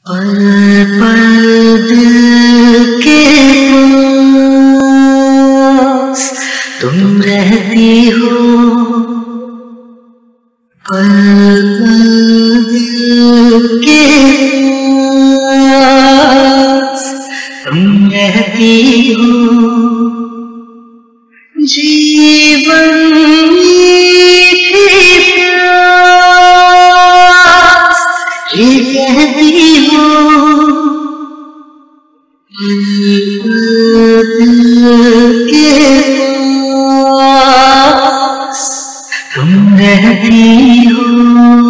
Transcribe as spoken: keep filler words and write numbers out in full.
पल पल दिल के पास तुम रहती हो, पल पल दिल के पास तुम रहती हो। जीवन मीठी प्यास ये कहती हो, दिल के पास तुम रहती हो।